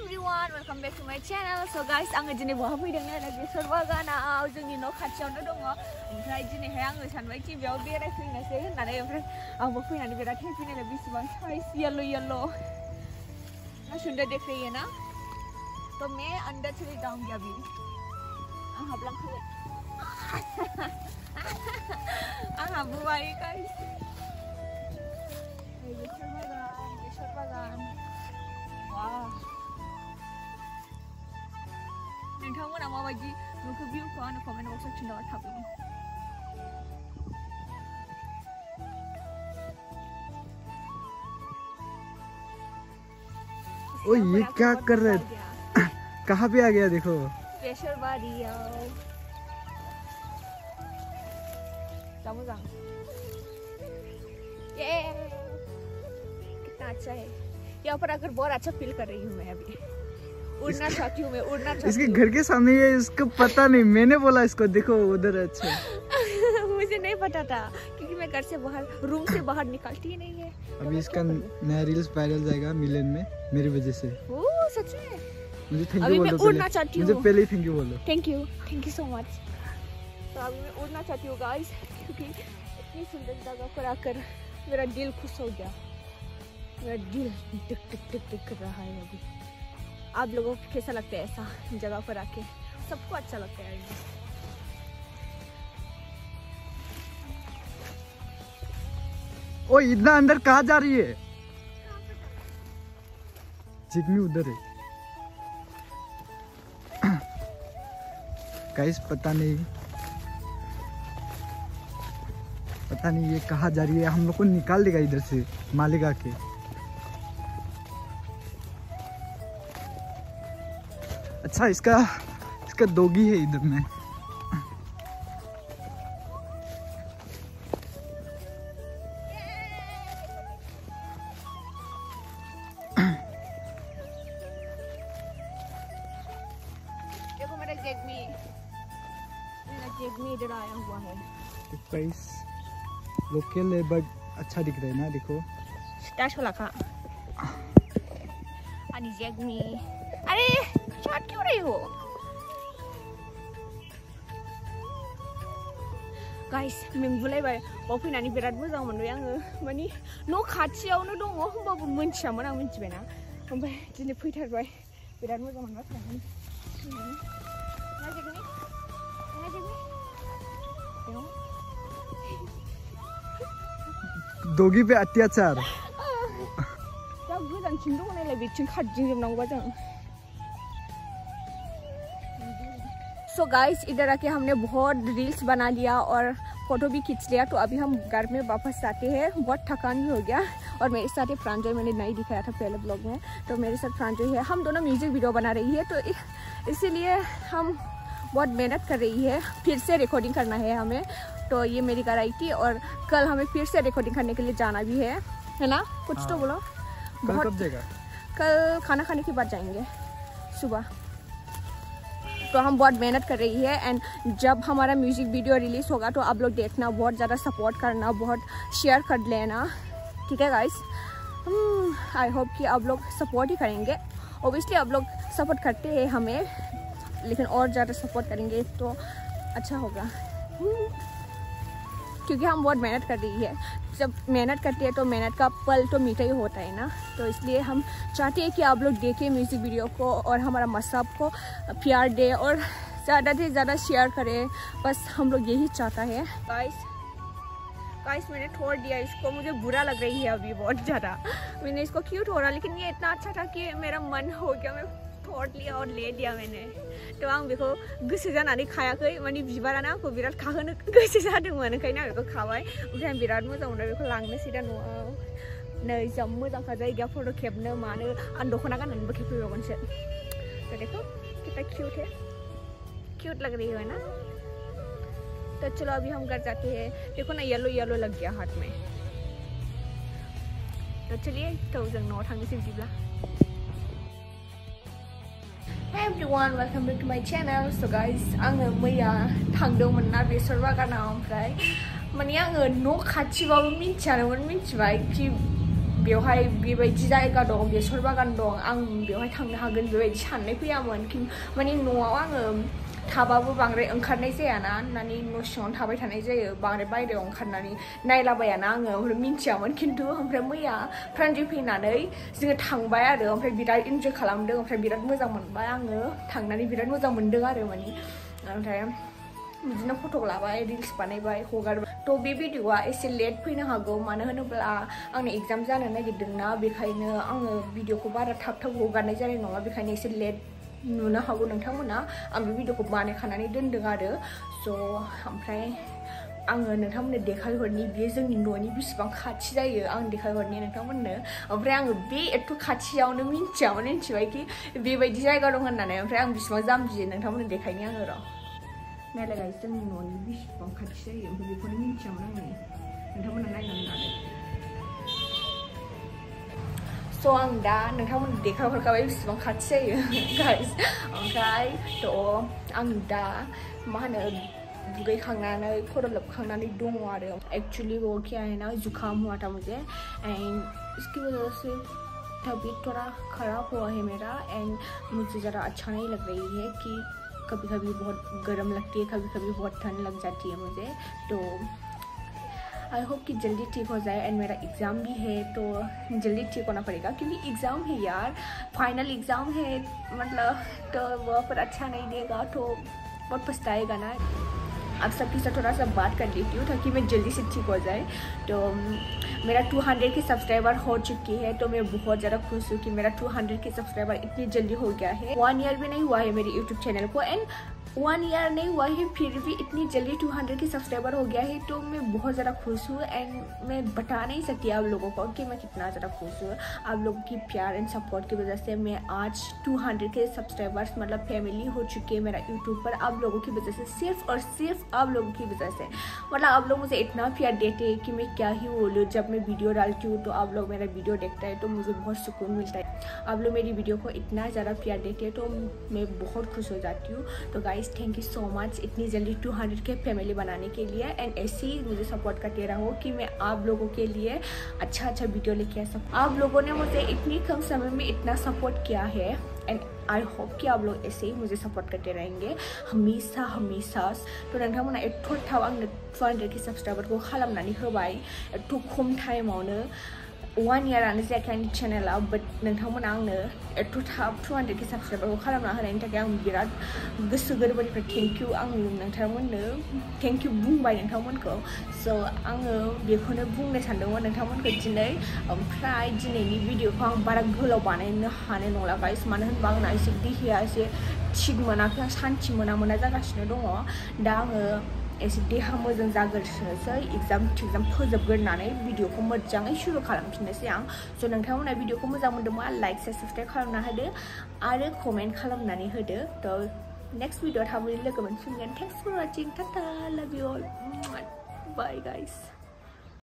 everyone, welcome back to my channel. So guys, आङो दिनै बहा फैदोंनो बेसर बागानाव जोंनि न' खाथियावनो दङ। ओमफ्राय दिनैहाय आङो सानबाय कि बेयाव बेरायफैनोसै होननानै ओमफ्राय आंबो फैनानै बिराद हेपि नायलाय बेसेबां साइज येलो येलो ना सुंदर देख रही है ना। तो मैं अंदर चली जाऊंगी अभी। आप लोग बुआई guys। बेसर बागान वाह नोंथांमोना माबायदि नुखो भिउखौ आंनो कमेन्ट बक्सआव खिन्थाहर थाबैनो। ओ ये क्या कर रहे हैं? कहाँ पे आ गया देखो। बेसर बारियाव जा मोजां। ये कितना अच्छा है। यहाँ पर आकर बहुत अच्छा फील कर रही हूँ मैं अभी। उड़ना चाहती हूँ मैं, उड़ना चाहती हूँ। इसके घर के सामने ये इसको पता नहीं, मैंने बोला इसको देखो उधर अच्छा। मुझे नहीं पता था क्योंकि मैं घर से बाहर रूम से बाहर निकलती ही नहीं है। अभी इसका नया रील्स वायरल जाएगा मिलियन में मेरी वजह से। ओह सच में? मुझे थैंक अभी यू मैं बोलो। उड़ना चाहती हूँ। मुझे पहले ही थैंक यू बोलो। Thank you so much. तो अभी मैं उड़ना चाहती हूँ गाइस क्योंकि इतनी सुंदर जगह पर आकर मेरा दिल खुश हो गया। मेरा दिल टिक टिक टिक टिक कर रहा है अभी। आप लोगों को कैसा लगता है ऐसा जगह पर आके? सबको अच्छा लगता है। ओ इतना अंदर कहाँ जा रही है? जिग्मी उधर है। गाइस पता नहीं ये कहाँ जा रही है। हम लोग को निकाल देगा इधर से मालिक आके। अच्छा इसका डॉगी है इधर में। देखो मेरा जेगमी इधर आया हुआ है। गाइस लोकल है बट अच्छा दिख रहा है ना। देखो स्टार्ट होला का अनि जेगमी। अरे चाट क्यों रही हो गाइस? मेंबुलाय बाय बाव फैनानै बिराद मोजां मोनबाय आङो। माने न' खाथियावनो दङ होमबाबो मोनथियामोन आं, मिथिबायना। ओमफ्राय दिनै फैथारबाय, बिराद मोजां मोनबाय फैनानै। डॉगी पे अत्याचार। दा गोजानथिं दङ नालाय बेथिं खारदिंजोबनांगौबा जों। सो गाइस इधर आके हमने बहुत रील्स बना लिया और फोटो भी खींच लिया। तो अभी हम घर में वापस आते हैं। बहुत थकान भी हो गया। और मेरे साथ प्रांजय मैंने नहीं दिखाया था पहले ब्लॉग में, तो मेरे साथ प्रांजय है। हम दोनों म्यूजिक वीडियो बना रही है, तो इसीलिए हम बहुत मेहनत कर रही है। फिर से रिकॉर्डिंग करना है हमें। तो ये मेरी घर आई थी और कल हमें फिर से रिकॉर्डिंग करने के लिए जाना भी है ना? कुछ तो बोलो। बहुत जगह कल खाना खाने के बाद जाएंगे सुबह। तो हम बहुत मेहनत कर रही है। एंड जब हमारा म्यूजिक वीडियो रिलीज होगा तो आप लोग देखना, बहुत ज़्यादा सपोर्ट करना, बहुत शेयर कर लेना, ठीक है गाइस? आई होप कि आप लोग सपोर्ट ही करेंगे। ओबियसली आप लोग सपोर्ट करते हैं हमें, लेकिन और ज़्यादा सपोर्ट करेंगे तो अच्छा होगा। क्योंकि हम बहुत मेहनत कर रही है। जब मेहनत करते हैं तो मेहनत का फल तो मीठा ही होता है ना। तो इसलिए हम चाहते हैं कि आप लोग देखें म्यूज़िक वीडियो को और हमारा मसाब को प्यार दे और ज़्यादा से ज़्यादा शेयर करें। बस हम लोग यही चाहता है। गाइस मैंने छोड़ दिया इसको, मुझे बुरा लग रही है अभी बहुत ज़्यादा। मैंने इसको क्यों छोड़ा, लेकिन ये इतना अच्छा था कि मेरा मन हो गया, मैं छोड़ लिया और ले लिया मैंने। तो आं बेखौ गोसो जानानै खायाखै, माने बिबारानो आंखौ बिराद खाहोनो गोसो जादोंमोन, ओंखायनो आं बेखौ खाबाय। ओमफ्राय आं बिराद मोजां मोनबाय बेखौ लांनोसै दा न'आव। नै जा मोजांखा जायगाया फट' खेबनो मानो। आं दख'ना गाननानैबो खेबफैबावगोनसो। तो देखो कितना क्यूट है, क्यूट लग रही है ना। तो चलो अभी हम घर जाते हैं। देखो ना येलो येलो लग गया हाथ में। तो चलिए तो जों न'आव थांनोसै बिदिब्ला। Hey everyone, welcome back to my channel. So guys, आङो मैया थांदोंमोन ना बेसर बागानाव। ओमफ्राय माने आङो न' खाथिबाबो मिथियानोमोन, मिथिबाय कि बेवहाय बेबायदि जायगा दं बेसर बागान दं आं बेवहाय थांनो हागोन बेबायदि साननाय फैयामोन माने न'आव आङो थाबाबो बांद्राय ओंखारनाय जायाना माने न' सिङावनो थाबाय थानाय जायो बांद्राय बायरायाव ओंखारनानै नायलाबायाना आङो ओमफ्राय मिन्थियामोन खिन्थु ओमफ्राय मैया फ्रेन्डजों फैनानै जोङो थांबाय आरो ओमफ्राय बिराद इन्जय खालामदों ओमफ्राय बिराद मोजां मोनबाय आङो थांनानै बिराद मोजां मोनदों आरो माने ओमफ्राय बिदिनो फट' लाबाय रिल्स बानायबाय हगारबाय थ' बे भिडिअआ एसे लेट फैनो हागौ मानो होनोब्ला आंनि एग्जाम जानो नागिरदोंना बेखायनो आङो भिडिअखौ बारा थाब थाब हगारनाय जानाय नङा बेखायनो एसे लेट नुनो हागौ नोंथांमोना आं बे भिडिअखौ बानायखानानै दोनदों आरो स' ओमफ्राय आङो नोंथांमोननो देखायहरनि बेयो जोंनि न'नि बेसेबां खाथि जायो आं देखायहरनि नोंथांमोननो ओमफ्राय आङो बे एथ' खाथियावनो मिन्थिबायखि बेबायदि जायगा दं होननानै ओमफ्राय आं बेसेबां जाम्बियो नोंथांमोननो देखायनि आङो र' नायलाय गाइस जोंनि न'नि बेसेबां खाथि जायो ओमफ्राय बेखौनो मिन्थियामोन आङो नोंथांमोना नायनानै लादो स' आं दा नोंथांमोननो देखायहरखाबाय बेसेबां खाथि जायो गाइस ओमफ्राय थ' आं दा मा होनो दुगैखांनानै खर' लोबखांनानै दङ आरो एक्चुअली वो क्या है ना जुकाम हुआ था मुझे एंड इसकी वजह से तबीयत थोड़ा ख़राब हुआ है मेरा एंड मुझे ज़रा अच्छा नहीं लग रही है कि कभी कभी बहुत गर्म लगती है कभी कभी बहुत ठंड लग जाती है मुझे तो आई होप कि जल्दी ठीक हो जाए एंड मेरा एग्ज़ाम भी है तो जल्दी ठीक होना पड़ेगा क्योंकि एग्ज़ाम है यार फाइनल एग्ज़ाम है मतलब तो वह पर अच्छा नहीं देगा तो बहुत पछताएगा ना अब सबके साथ थोड़ा सा बात कर लेती हूँ ताकि मैं जल्दी से ठीक हो जाए तो मेरा 200 के सब्सक्राइबर हो चुकी है तो मैं बहुत ज़्यादा खुश हूँ कि मेरा 200 के सब्सक्राइबर इतनी जल्दी हो गया है 1 ईयर भी नहीं हुआ है मेरे यूट्यूब चैनल को एंड 1 ईयर नहीं हुआ है फिर भी इतनी जल्दी 200 के सब्सक्राइबर हो गया है तो मैं बहुत ज़्यादा खुश हूँ एंड मैं बता नहीं सकती आप लोगों को कि मैं कितना ज़्यादा खुश हूँ आप लोगों की प्यार एंड सपोर्ट की वजह से मैं आज 200 के सब्सक्राइबर्स मतलब फैमिली हो चुकी है मेरा यूट्यूब पर आप लोगों की वजह से सिर्फ और सिर्फ आप लोगों की वजह से मतलब आप लोग मुझे इतना प्यार देते हैं कि मैं क्या ही बोलूँ जब मैं वीडियो डालती हूँ तो आप लोग मेरा वीडियो देखते हैं तो मुझे बहुत सुकून मिलता है आप लोग मेरी वीडियो को इतना ज़्यादा प्यार देते हैं तो मैं बहुत खुश हो जाती हूँ तो guys thank you so much इतनी जल्दी 200 के फैमिली बनाने के लिए एंड ऐसे ही मुझे सपोर्ट करते रहो कि मैं आप लोगों के लिए अच्छा वीडियो लेके आ सकूँ आप लोगों ने मुझे इतनी कम समय में इतना सपोर्ट किया है एंड आई होप कि आप लोग ऐसे ही मुझे सपोर्ट करते रहेंगे हमेशा तो नोंथांमोना एथ' थाब आंनो 200 के सब्सक्राइबरखौ खालामनानै होबाय एथ' खम टाइमावनो 1 ईयरानो जायाखै आंनि चेनेलाव बाट नोंथांमोना आंनो एथ' थाब 200 के सब्सक्राइबरखौ खालामना होनायनि थाखाय आं बिराद गोसो गोरबोनिफ्राय थेंक इउ आं नोंथांमोननो थेंक इउ बुंबाय नोंथांमोनखौ स' आङो बेखौनो बुंनो सानदोंमोन नोंथांमोनखौ दिनै ओमफ्राय दिनैनि भिडिअखौ आं बारा गोलाव बानायनो हानाय नंला गाइस मानो होनबा आंना एसे देहाया एसे थिग मोनाखै आं सान्थि मोना जागासिनो दङ दा आङो एसे देहा मोजां जाग्रोनोसै एग्जाम फोजोबग्रोनानै भिडिअखौ मोजाङै सुरु खालामफिननोसै आं स' नोंथांमोना भिडिअखौ मोजां मोनदोंबा लाइक साबस्क्राइब खालामना होदो आरो कमेन्ट खालामनानै होदो थ' नेक्स्ट भिडिअ थाबैनो लोगो मोनफिनगोन थेंक्स फर वाचिं टाटा लाभ इउ अल बाय गाइस